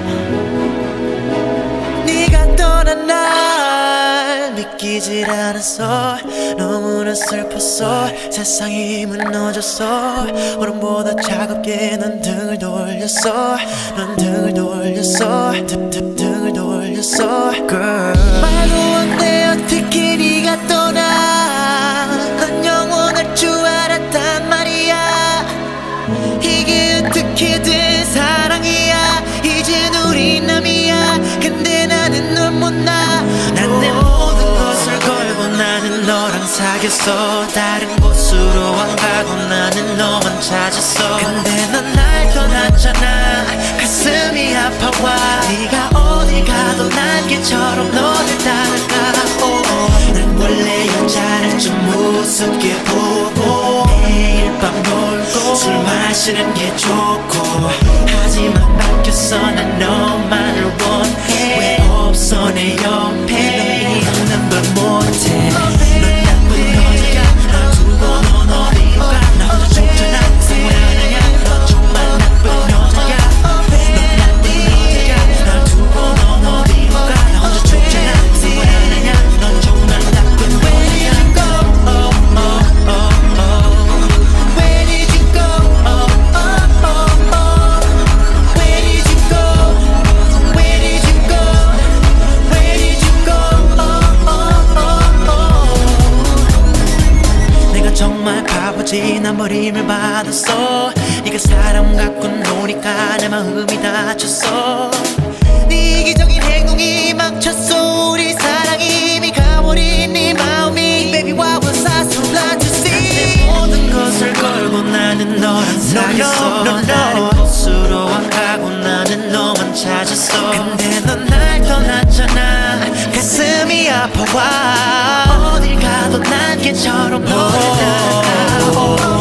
네가 떠난 날 믿기질 않았어. 너무나 슬펐어. 세상이 무너졌어. 얼음보다 차갑게 넌 등을 돌렸어. 넌 등을 돌렸어. 등을 돌렸어 girl. 말도 안 돼 어떻게 네가 떠나. 난 영원할 줄 알았단 말이야. 이게 어떻게 된 사랑이야. 이젠 우리 남이야. 근데 나는 널 못 나. 난 내 모든 것을 걸고 나는 너랑 사귀었어. 다른 곳으로 안 가고 나는 너만 찾았어. 근데 넌 날 떠났잖아. 가슴이 아파와. 네가 어딜 가도 난 개처럼 너를 따라가. 난 원래 여자를 좀 우습게 보고 매일 밤 놀고 술 마시는 게 좋고. 하지만 바뀌었어. 난 너만을 원해. 왜 없어 내 옆에. 넌 뭘 못해. 넌 나쁜 여자야. 널 두고 넌 어디로 가. 나 혼자 죽잖아. 생활하냐. 넌 정말 나쁜 여자야. 넌 나쁜 여자야. 널 두고 넌 어디로 가. 나 혼자 죽잖아. 생활하냐. 넌 정말 나쁜 여자야. Where did you go? Where did you go? Where did you go? Where did you go? 내가 정말 바보지. 난 버림을 받았어. 네가 사람 갖고 노니까 내 마음이 다쳤어. 네 이기적인 행동이 막혔어. 우리 사랑이 이미 가버린 네 마음이. Baby what was I so blind to see. 내 모든 것을 걸고 나는 너랑 사귀었어. 다른 곳으로 안 가고 나는 너만 찾았어. 근데 넌 날 떠났잖아. 가슴이 아파와. 어딜 가도 난 개처럼 너를 따라가.